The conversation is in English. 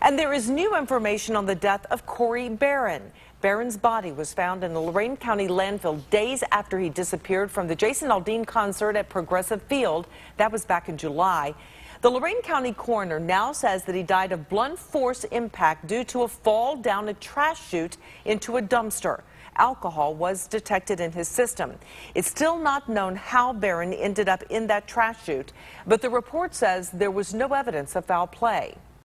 And there is new information on the death of Cory Barron. Barron's body was found in the Lorain County landfill days after he disappeared from the Jason Aldean concert at Progressive Field. That was back in July. The Lorain County coroner now says that he died of blunt force impact due to a fall down a trash chute into a dumpster. Alcohol was detected in his system. It's still not known how Barron ended up in that trash chute, but the report says there was no evidence of foul play.